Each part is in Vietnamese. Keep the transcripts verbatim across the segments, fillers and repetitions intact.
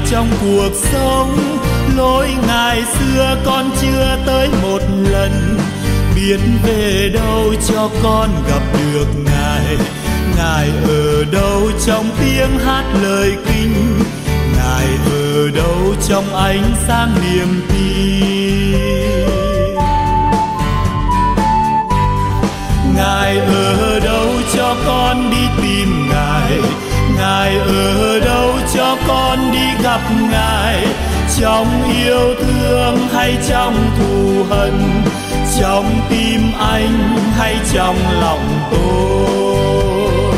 trong cuộc sống. Lối ngày xưa con chưa tới một lần, biết về đâu cho con gặp được Ngài. Ngài ở đâu trong tiếng hát lời kinh, Ngài ở đâu trong ánh sáng niềm tin. Ngài ở đâu cho con đi tìm Ngài, Ngài ở đâu cho con đi gặp Ngài. Trong yêu thương hay trong thù hận, trong tim anh hay trong lòng tôi.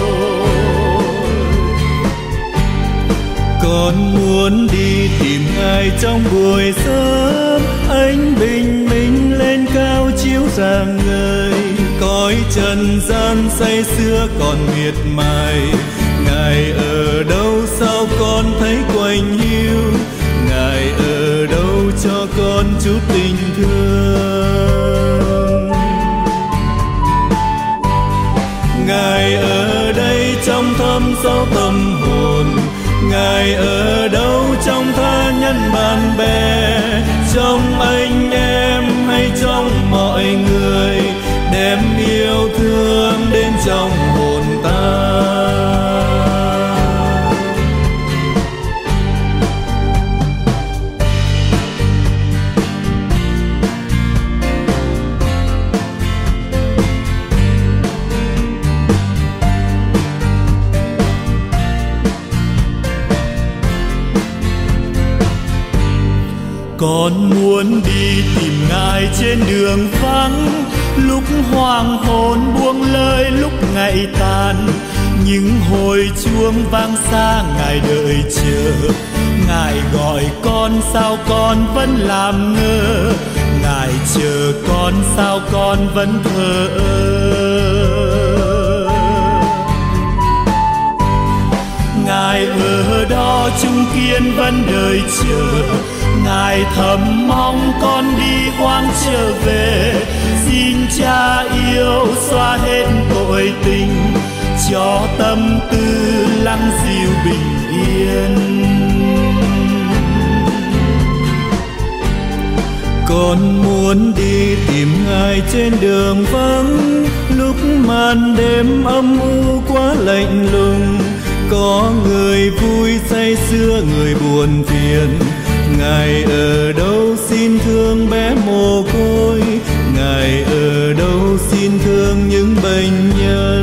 Con muốn đi tìm Ngài trong buổi sớm, ánh bình minh lên cao chiếu rạng ngời. Cõi trần gian say sưa còn miệt mài, Ngài ở đâu sao con thấy quạnh hiu. Ngài ở đâu cho con chút tình thương. Ngài ở đây trong thâm sâu tâm hồn, Ngài ở đâu trong tha nhân bạn bè, trong anh em hay trong mọi người, đem yêu thương đến trong hồn ta. Con muốn đi tìm Ngài trên đường vắng, lúc hoàng hôn buông lơi lúc ngày tàn. Những hồi chuông vang xa Ngài đợi chờ, Ngài gọi con sao con vẫn làm ngơ. Ngài chờ con sao con vẫn thờ ơ. Ngài ở đó trung kiên vẫn đợi chờ, Ngài thầm mong con đi hoang trở về. Xin Cha yêu xóa hết tội tình, cho tâm tư lắng dịu bình yên. Con muốn đi tìm Ngài trên đường vắng, lúc màn đêm âm u quá lạnh lùng. Có người vui say sưa người buồn phiền, Ngài ở đâu xin thương bé mồ côi. Ngài ở đâu xin thương những bệnh nhân.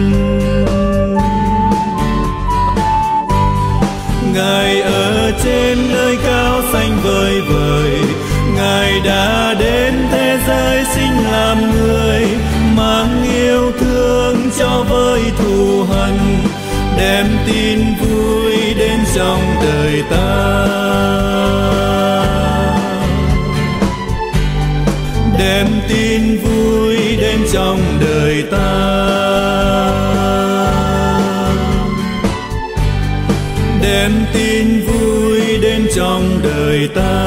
Ngài ở trên nơi cao xanh vời vời, Ngài đã đến thế giới sinh làm người, mang yêu thương cho với thù hận, đem tin vui đến trong đời ta. Đem tin vui đến trong đời ta. Đem tin vui đến trong đời ta.